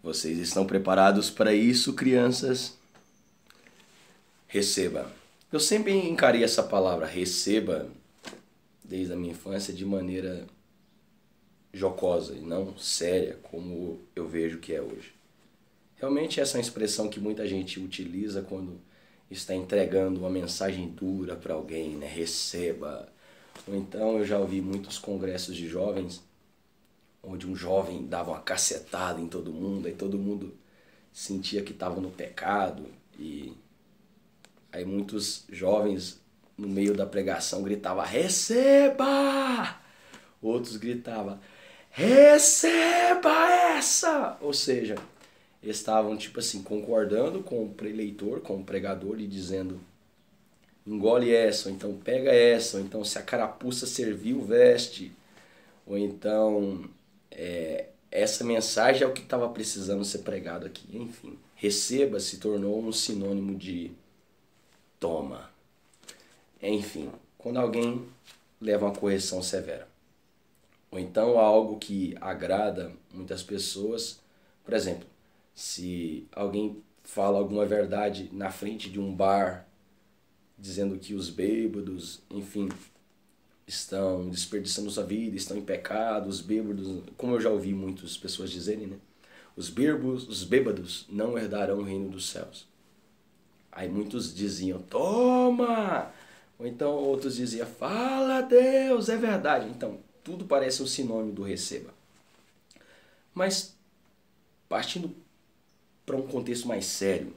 Vocês estão preparados para isso, crianças? Receba. Eu sempre encarei essa palavra receba, desde a minha infância, de maneira jocosa e não séria, como eu vejo que é hoje. Realmente essa é uma expressão que muita gente utiliza quando está entregando uma mensagem dura para alguém, né? Receba. Ou então eu já ouvi muitos congressos de jovens onde um jovem dava uma cacetada em todo mundo, aí todo mundo sentia que estava no pecado, e aí muitos jovens no meio da pregação gritavam receba! Outros gritavam receba essa! Ou seja, eles estavam tipo assim concordando com o preleitor, com o pregador, e dizendo engole essa, ou então pega essa, ou então se a carapuça serviu, veste, ou então essa mensagem é o que estava precisando ser pregado aqui. Enfim, receba se tornou um sinônimo de toma. Enfim, quando alguém leva uma correção severa. Ou então algo que agrada muitas pessoas. Por exemplo, se alguém fala alguma verdade na frente de um bar, dizendo que os bêbados, enfim, estão desperdiçando sua vida, estão em pecado, os bêbados, como eu já ouvi muitas pessoas dizerem, né? Os bêbados não herdarão o reino dos céus. Aí muitos diziam, toma! Ou então outros diziam, fala Deus, é verdade. Então, tudo parece um sinônimo do receba. Mas, partindo para um contexto mais sério,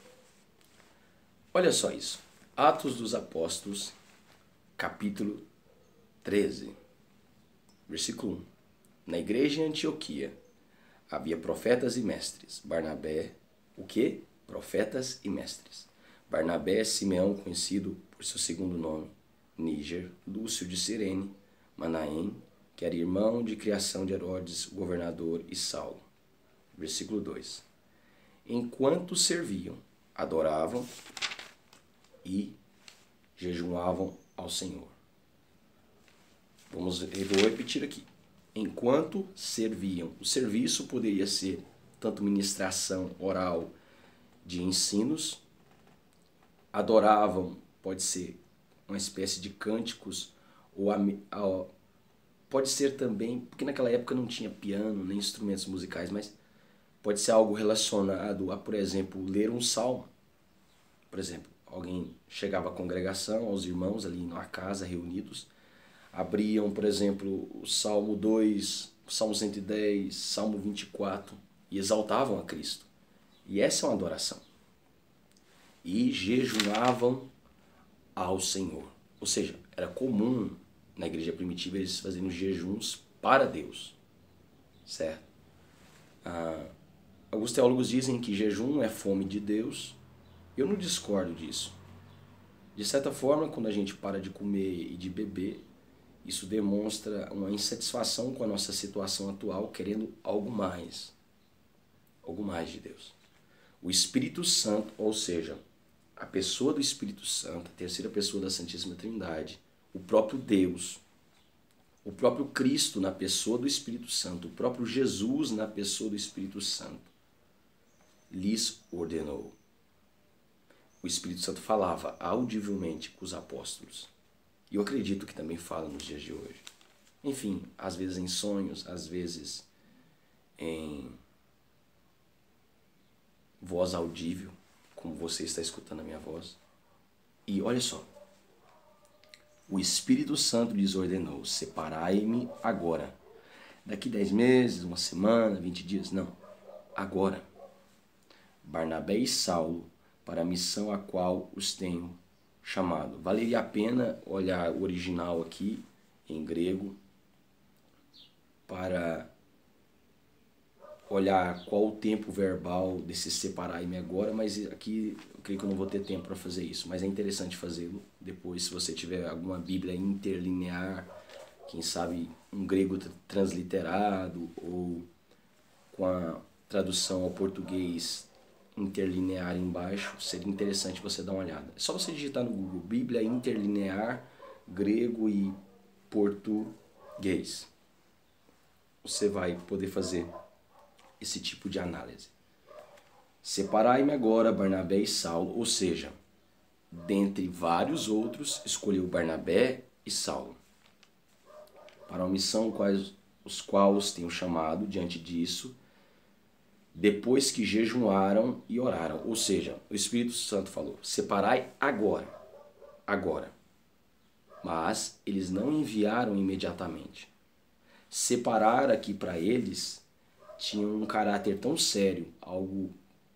olha só isso. Atos dos Apóstolos, capítulo 13, versículo 1. Na igreja em Antioquia havia profetas e mestres. Barnabé, o quê? Profetas e mestres. Barnabé, Simeão, conhecido por seu segundo nome, Níger, Lúcio de Cirene, Manaém, que era irmão de criação de Herodes, o governador, e Saulo. Versículo 2. Enquanto serviam, adoravam e jejuavam ao Senhor. Eu vou repetir aqui. Enquanto serviam. O serviço poderia ser tanto ministração oral de ensinos, adoravam, pode ser uma espécie de cânticos, ou pode ser também, porque naquela época não tinha piano nem instrumentos musicais, mas pode ser algo relacionado a, por exemplo, ler um salmo. Por exemplo, alguém chegava à congregação, aos irmãos ali na casa reunidos, abriam, por exemplo, o Salmo 2, o Salmo 110, Salmo 24 e exaltavam a Cristo. E essa é uma adoração. E jejuavam ao Senhor. Ou seja, era comum na igreja primitiva eles fazerem jejuns para Deus. Certo? Alguns teólogos dizem que jejum é fome de Deus. Eu não discordo disso. De certa forma, quando a gente para de comer e de beber, isso demonstra uma insatisfação com a nossa situação atual, querendo algo mais de Deus. O Espírito Santo, ou seja, a pessoa do Espírito Santo, a terceira pessoa da Santíssima Trindade, o próprio Deus, o próprio Cristo na pessoa do Espírito Santo, o próprio Jesus na pessoa do Espírito Santo, lhes ordenou. O Espírito Santo falava audivelmente com os apóstolos. E eu acredito que também fala nos dias de hoje. Enfim, às vezes em sonhos, às vezes em voz audível, como você está escutando a minha voz. E olha só, o Espírito Santo lhes ordenou, separai-me agora. Daqui 10 meses, uma semana, 20 dias, não. Agora. Barnabé e Saulo, para a missão a qual os tenho chamado. Valeria a pena olhar o original aqui, em grego, para olhar qual o tempo verbal desse separar-me agora, mas aqui eu creio que eu não vou ter tempo para fazer isso, mas é interessante fazê-lo depois, se você tiver alguma Bíblia interlinear, quem sabe um grego transliterado, ou com a tradução ao português interlinear embaixo, seria interessante você dar uma olhada. É só você digitar no Google Bíblia interlinear grego e português. Você vai poder fazer esse tipo de análise. Separai-me agora Barnabé e Saulo, ou seja, dentre vários outros, escolheu Barnabé e Saulo para uma missão os quais tenho chamado. Diante disso, depois que jejuaram e oraram. Ou seja, o Espírito Santo falou, separai agora. Mas eles não enviaram imediatamente. Separar aqui para eles tinha um caráter tão sério, algo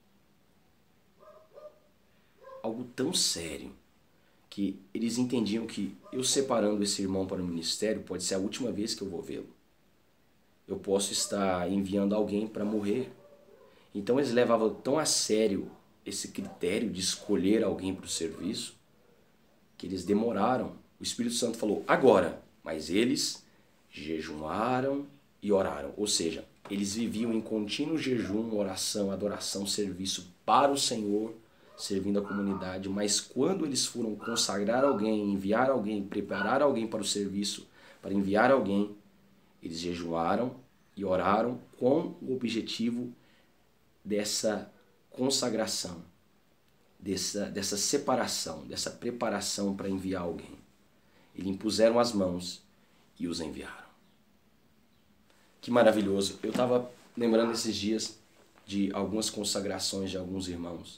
tão sério, que eles entendiam que eu separando esse irmão para o ministério pode ser a última vez que eu vou vê-lo. Eu posso estar enviando alguém para morrer. Então eles levavam tão a sério esse critério de escolher alguém para o serviço, que eles demoraram. O Espírito Santo falou, agora. Mas eles jejuaram e oraram. Ou seja, eles viviam em contínuo jejum, oração, adoração, serviço para o Senhor, servindo a comunidade. Mas quando eles foram consagrar alguém, enviar alguém, preparar alguém para o serviço, para enviar alguém, eles jejuaram e oraram com o objetivo dessa consagração, dessa separação, dessa preparação para enviar alguém. Eles impuseram as mãos e os enviaram. Que maravilhoso. Eu estava lembrando esses dias de algumas consagrações de alguns irmãos.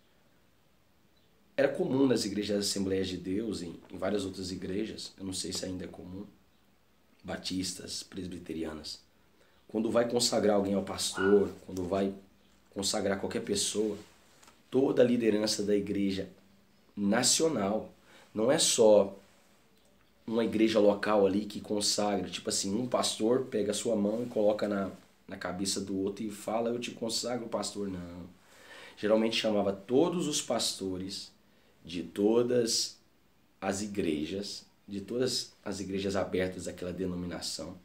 Era comum nas igrejas das Assembleias de Deus, em várias outras igrejas, eu não sei se ainda é comum, batistas, presbiterianas, quando vai consagrar alguém ao pastor, quando vai consagrar qualquer pessoa, toda a liderança da igreja nacional, não é só uma igreja local ali que consagra, tipo assim, um pastor pega a sua mão e coloca na cabeça do outro e fala, eu te consagro, pastor. Não. Geralmente chamava todos os pastores de todas as igrejas abertas daquela denominação,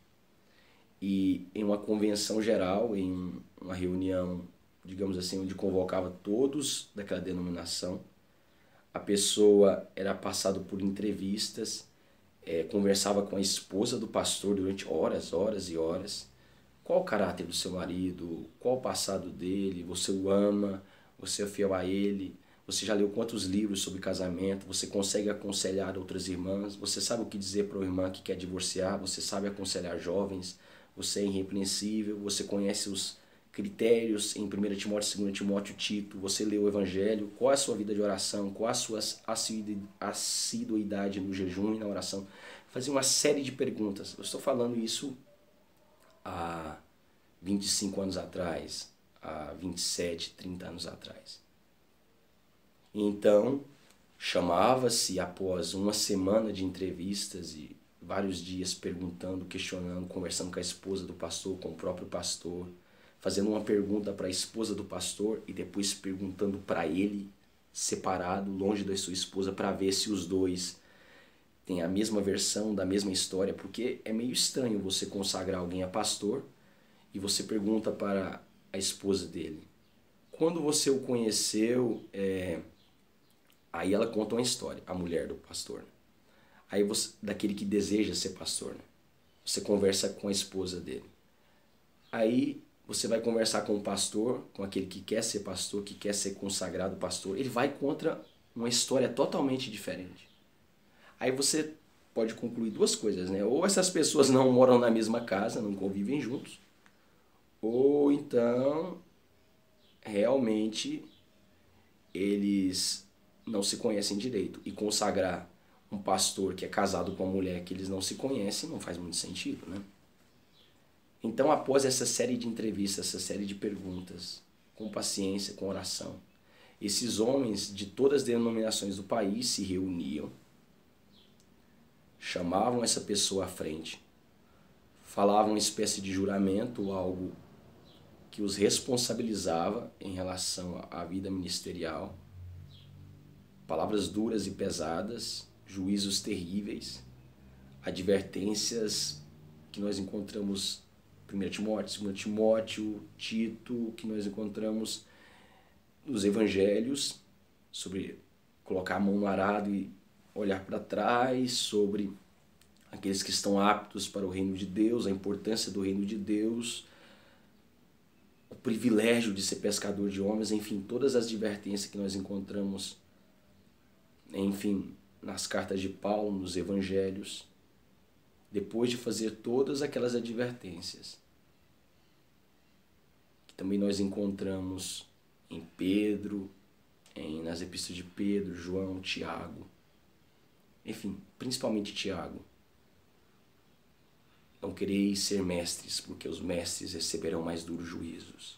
e em uma convenção geral, em uma reunião, digamos assim, onde convocava todos daquela denominação, a pessoa era passada por entrevistas, conversava com a esposa do pastor durante horas, horas e horas. Qual o caráter do seu marido? Qual o passado dele? Você o ama? Você é fiel a ele? Você já leu quantos livros sobre casamento? Você consegue aconselhar outras irmãs? Você sabe o que dizer para uma irmã que quer divorciar? Você sabe aconselhar jovens? Você é irrepreensível? Você conhece os critérios em 1 Timóteo, 2 Timóteo, Tito? Você leu o Evangelho? Qual é a sua vida de oração? Qual a sua assiduidade no jejum e na oração? Fazer uma série de perguntas. Eu estou falando isso há 25 anos atrás, há 27, 30 anos atrás. Então, chamava-se após uma semana de entrevistas e vários dias perguntando, questionando, conversando com a esposa do pastor, com o próprio pastor, fazendo uma pergunta para a esposa do pastor e depois perguntando para ele, separado, longe da sua esposa, para ver se os dois têm a mesma versão da mesma história, porque é meio estranho você consagrar alguém a pastor e você pergunta para a esposa dele, quando você o conheceu, aí ela conta uma história, a mulher do pastor, aí você, daquele que deseja ser pastor, né? Você conversa com a esposa dele, aí você vai conversar com o pastor, com aquele que quer ser pastor, que quer ser consagrado pastor, ele vai contra uma história totalmente diferente. Aí você pode concluir duas coisas, né? Ou essas pessoas não moram na mesma casa, não convivem juntos, ou então realmente eles não se conhecem direito. E consagrar um pastor que é casado com uma mulher que eles não se conhecem não faz muito sentido, né? Então, após essa série de entrevistas, essa série de perguntas, com paciência, com oração, esses homens de todas as denominações do país se reuniam, chamavam essa pessoa à frente, falavam uma espécie de juramento, algo que os responsabilizava em relação à vida ministerial, palavras duras e pesadas, juízos terríveis, advertências que nós encontramos 1 Timóteo, 2 Timóteo, Tito, que nós encontramos nos evangelhos, sobre colocar a mão no arado e olhar para trás, sobre aqueles que estão aptos para o reino de Deus, a importância do reino de Deus, o privilégio de ser pescador de homens, enfim, todas as advertências que nós encontramos, enfim, nas cartas de Paulo, nos evangelhos, depois de fazer todas aquelas advertências, que também nós encontramos em Pedro, nas epístolas de Pedro, João, Tiago, enfim, principalmente Tiago. Não quereis ser mestres, porque os mestres receberão mais duros juízos.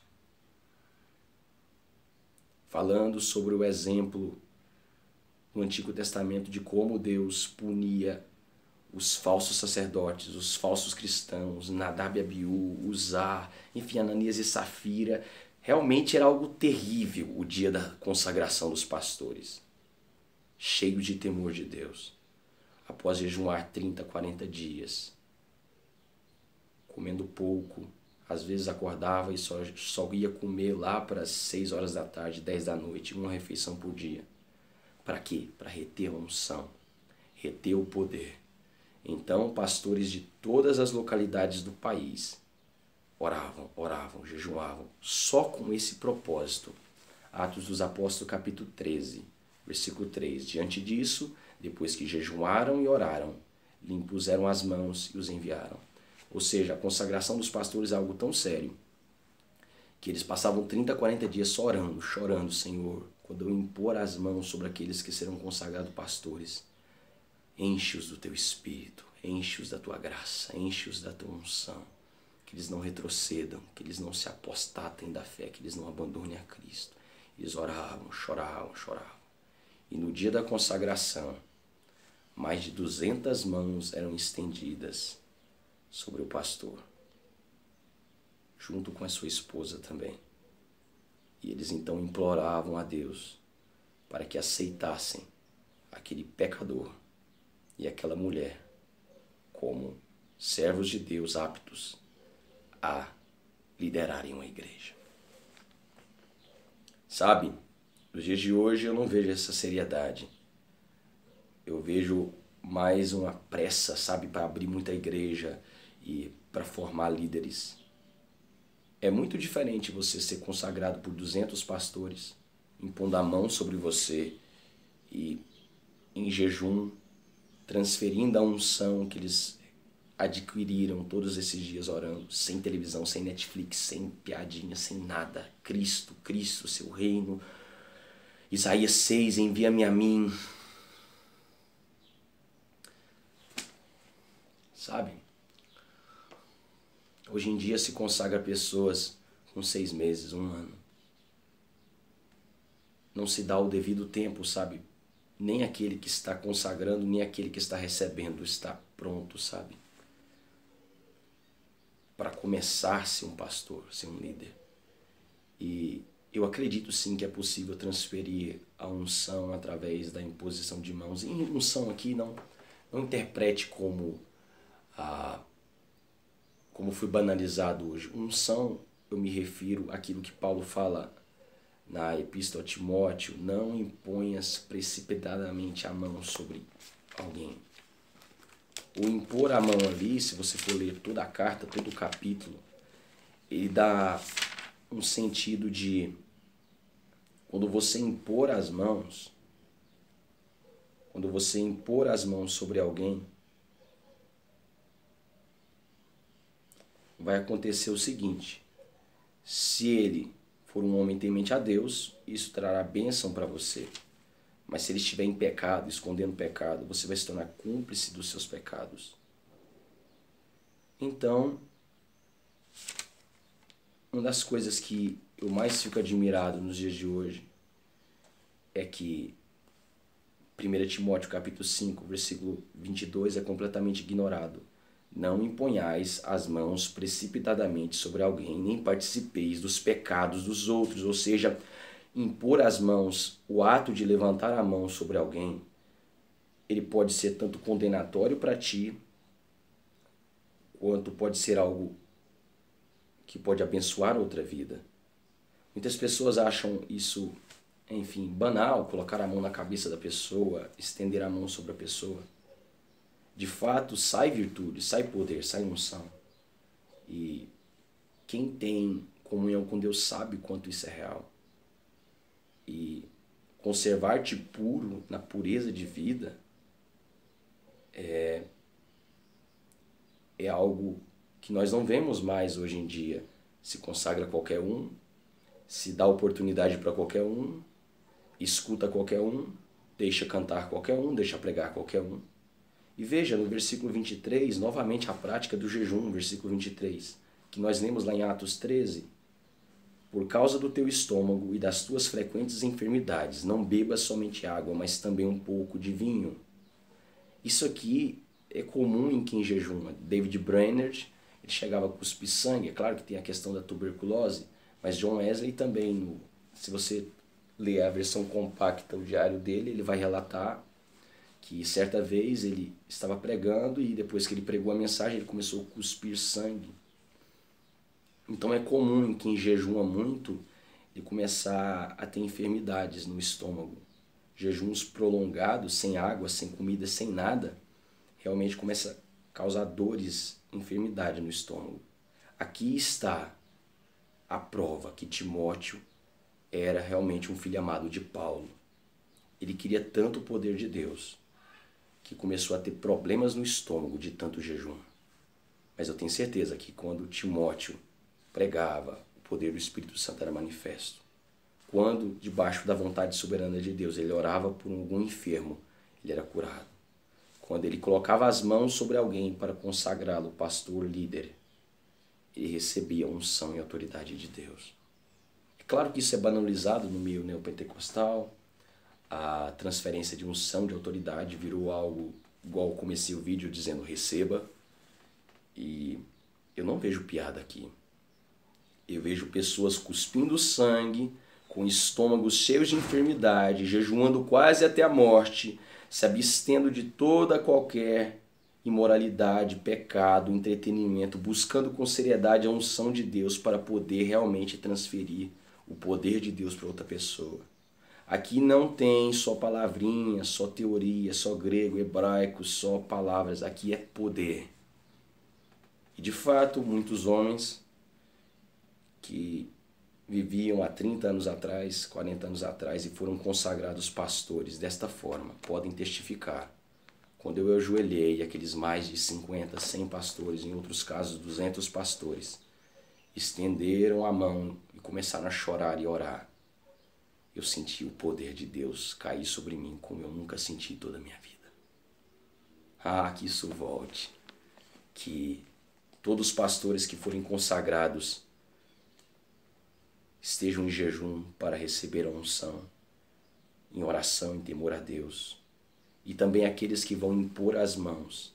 Falando sobre o exemplo no Antigo Testamento de como Deus punia os falsos sacerdotes, os falsos cristãos, Nadab e Abiú, Uzá, enfim, Ananias e Safira. Realmente era algo terrível o dia da consagração dos pastores, cheio de temor de Deus, após jejuar 30, 40 dias, comendo pouco, às vezes acordava e só ia comer lá para as 6 horas da tarde, 10 da noite, uma refeição por dia. Para quê? Para reter a unção, reter o poder. Então, pastores de todas as localidades do país oravam, jejuavam, só com esse propósito. Atos dos Apóstolos, capítulo 13, versículo 3. Diante disso, depois que jejuaram e oraram, lhe impuseram as mãos e os enviaram. Ou seja, a consagração dos pastores é algo tão sério que eles passavam 30, 40 dias só orando, chorando: Senhor, quando eu impor as mãos sobre aqueles que serão consagrados pastores, enche-os do teu Espírito, enche-os da tua graça, enche-os da tua unção, que eles não retrocedam, que eles não se apostatem da fé, que eles não abandonem a Cristo. Eles oravam, choravam. E no dia da consagração, mais de 200 mãos eram estendidas sobre o pastor, junto com a sua esposa também. E eles então imploravam a Deus para que aceitassem aquele pecador e aquela mulher como servos de Deus aptos a liderarem uma igreja. Sabe, nos dias de hoje eu não vejo essa seriedade. Eu vejo mais uma pressa, sabe, para abrir muita igreja e para formar líderes. É muito diferente você ser consagrado por 200 pastores, impondo a mão sobre você e em jejum, transferindo a unção que eles adquiriram todos esses dias orando, sem televisão, sem Netflix, sem piadinha, sem nada. Cristo, seu reino. Isaías 6, envia-me a mim. Sabe? Hoje em dia se consagra pessoas com 6 meses, 1 ano. Não se dá o devido tempo, sabe? Nem aquele que está consagrando, nem aquele que está recebendo está pronto, sabe? Para começar a ser um pastor, ser um líder. E eu acredito sim que é possível transferir a unção através da imposição de mãos. E unção aqui não interprete como foi banalizado hoje. Unção, eu me refiro àquilo que Paulo fala na Epístola a Timóteo: não imponhas precipitadamente a mão sobre alguém. O impor a mão ali, se você for ler toda a carta, todo o capítulo, ele dá um sentido de quando você impor as mãos sobre alguém, vai acontecer o seguinte: se ele for um homem temente a Deus, isso trará bênção para você. Mas se ele estiver em pecado, escondendo pecado, você vai se tornar cúmplice dos seus pecados. Então, uma das coisas que eu mais fico admirado nos dias de hoje é que 1 Timóteo capítulo 5, versículo 22 é completamente ignorado. Não imponhais as mãos precipitadamente sobre alguém, nem participeis dos pecados dos outros. Ou seja, impor as mãos, o ato de levantar a mão sobre alguém, ele pode ser tanto condenatório para ti, quanto pode ser algo que pode abençoar outra vida. Muitas pessoas acham isso, enfim, banal, colocar a mão na cabeça da pessoa, estender a mão sobre a pessoa. De fato, sai virtude, sai poder, sai unção. E quem tem comunhão com Deus sabe quanto isso é real. E conservar-te puro na pureza de vida é algo que nós não vemos mais hoje em dia. Se consagra qualquer um, se dá oportunidade para qualquer um, escuta qualquer um, deixa cantar qualquer um, deixa pregar qualquer um. E veja no versículo 23, novamente a prática do jejum, versículo 23, que nós lemos lá em Atos 13. Por causa do teu estômago e das tuas frequentes enfermidades, não bebas somente água, mas também um pouco de vinho. Isso aqui é comum em quem jejuma. David Brainerd, ele chegava a cuspir sangue. É claro que tem a questão da tuberculose, mas John Wesley também, se você ler a versão compacta, o diário dele, ele vai relatar que certa vez ele estava pregando e depois que ele pregou a mensagem, ele começou a cuspir sangue. Então é comum em quem jejuma muito ele começar a ter enfermidades no estômago. Jejuns prolongados, sem água, sem comida, sem nada, realmente começa a causar dores, enfermidade no estômago. Aqui está a prova que Timóteo era realmente um filho amado de Paulo. Ele queria tanto o poder de Deus que começou a ter problemas no estômago de tanto jejum. Mas eu tenho certeza que quando Timóteo pregava, o poder do Espírito Santo era manifesto. Quando, debaixo da vontade soberana de Deus, ele orava por algum enfermo, ele era curado. Quando ele colocava as mãos sobre alguém para consagrá-lo, pastor, líder, ele recebia unção e autoridade de Deus. É claro que isso é banalizado no meio neopentecostal. A transferência de unção, de autoridade, virou algo igual eu comecei o vídeo dizendo receba. E eu não vejo piada aqui. Eu vejo pessoas cuspindo sangue, com estômagos cheios de enfermidade, jejuando quase até a morte, se abstendo de toda qualquer imoralidade, pecado, entretenimento, buscando com seriedade a unção de Deus para poder realmente transferir o poder de Deus para outra pessoa. Aqui não tem só palavrinha, só teoria, só grego, hebraico, só palavras. Aqui é poder. E de fato, muitos homens que viviam há 30 anos atrás, 40 anos atrás e foram consagrados pastores desta forma, podem testificar. Quando eu ajoelhei aqueles mais de 50, 100 pastores, em outros casos 200 pastores, estenderam a mão e começaram a chorar e orar. Eu senti o poder de Deus cair sobre mim como eu nunca senti toda a minha vida. Ah, que isso volte. Que todos os pastores que forem consagrados estejam em jejum para receber a unção, em oração, em temor a Deus. E também aqueles que vão impor as mãos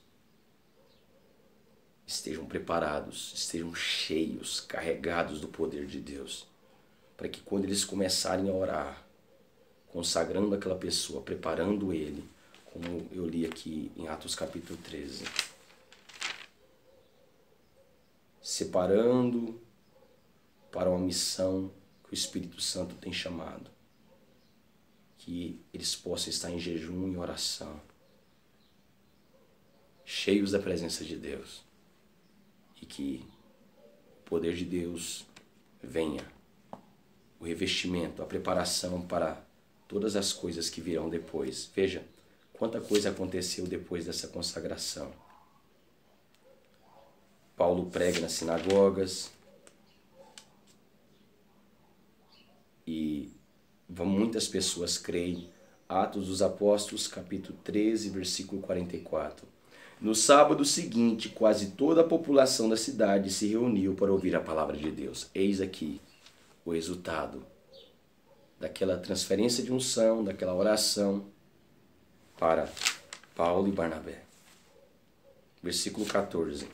estejam preparados, estejam cheios, carregados do poder de Deus, para que quando eles começarem a orar, consagrando aquela pessoa, preparando ele, como eu li aqui em Atos capítulo 13, separando para uma missão que o Espírito Santo tem chamado, que eles possam estar em jejum e oração, cheios da presença de Deus, e que o poder de Deus venha, o revestimento, a preparação para todas as coisas que virão depois. Veja quanta coisa aconteceu depois dessa consagração. Paulo prega nas sinagogas e muitas pessoas creem. Atos dos Apóstolos, capítulo 13, versículo 44. No sábado seguinte, quase toda a população da cidade se reuniu para ouvir a palavra de Deus. Eis aqui o resultado daquela transferência de unção, daquela oração para Paulo e Barnabé. Versículo 14.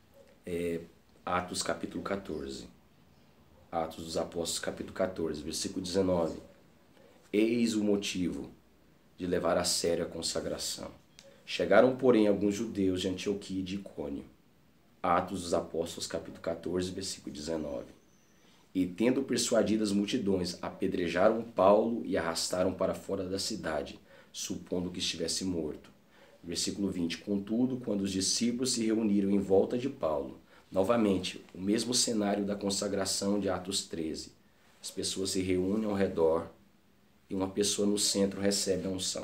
Atos capítulo 14. Atos dos Apóstolos capítulo 14, versículo 19. Eis o motivo de levar a sério a consagração. Chegaram, porém, alguns judeus de Antioquia e de Icônio. Atos dos Apóstolos capítulo 14, versículo 19. E, tendo persuadido as multidões, apedrejaram Paulo e arrastaram para fora da cidade, supondo que estivesse morto. Versículo 20. Contudo, quando os discípulos se reuniram em volta de Paulo, Novamente, o mesmo cenário da consagração de Atos 13. As pessoas se reúnem ao redor e uma pessoa no centro recebe a unção.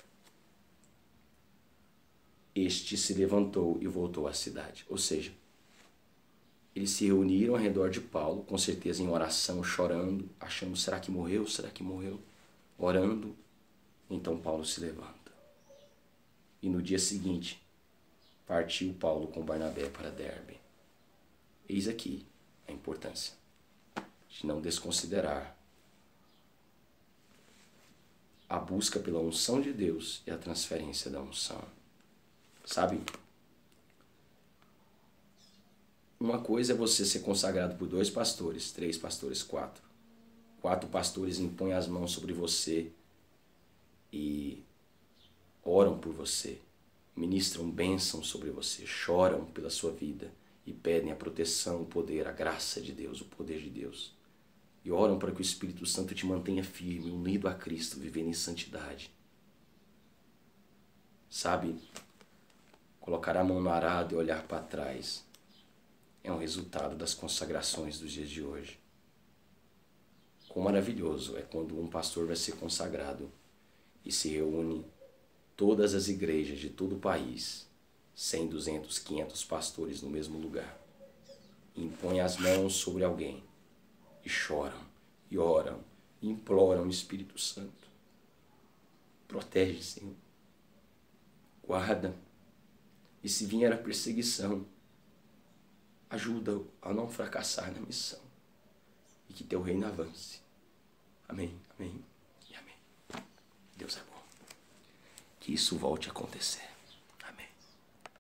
Este se levantou e voltou à cidade. Ou seja, eles se reuniram ao redor de Paulo, com certeza em oração, chorando, achando, será que morreu? Será que morreu? Orando. Então Paulo se levanta. E no dia seguinte, partiu Paulo com Barnabé para Derbe. Eis aqui a importância de não desconsiderar a busca pela unção de Deus e a transferência da unção. Sabe? Uma coisa é você ser consagrado por 2 pastores, 3 pastores, 4. 4 pastores impõem as mãos sobre você e oram por você, ministram bênção sobre você, choram pela sua vida e pedem a proteção, o poder, a graça de Deus, o poder de Deus. E oram para que o Espírito Santo te mantenha firme, unido a Cristo, vivendo em santidade. Sabe? Colocar a mão no arado e olhar para trás é um resultado das consagrações dos dias de hoje. Quão maravilhoso é quando um pastor vai ser consagrado e se reúne todas as igrejas de todo o país, 100, 200, 500 pastores no mesmo lugar. E impõem as mãos sobre alguém e choram, e oram, e imploram o Espírito Santo. Protege, Senhor. Guarda. E se vier a perseguição, ajuda a não fracassar na missão. E que teu reino avance. Amém, amém e amém. Deus é bom. Que isso volte a acontecer.